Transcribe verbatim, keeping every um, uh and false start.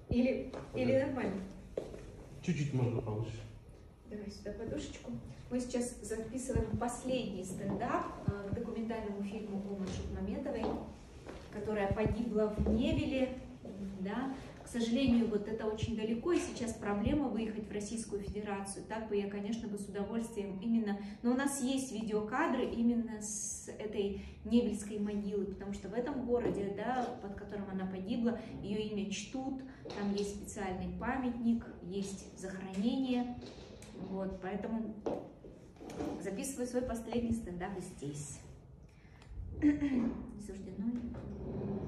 Или, или нормально? Чуть-чуть можно повыше. Давай сюда подушечку. Мы сейчас записываем последний стендап к документальному фильму Умы Шукмаметовой, которая погибла в Невеле. Да? К сожалению, вот это очень далеко, и сейчас проблема выехать в Российскую Федерацию. Так бы я, конечно, бы с удовольствием именно... Но у нас есть видеокадры именно с этой Невельской могилы, потому что в этом городе, да, под которым она погибла, ее имя чтут, там есть специальный памятник, есть захоронение. Вот, поэтому записываю свой последний стендап здесь. Не суждено.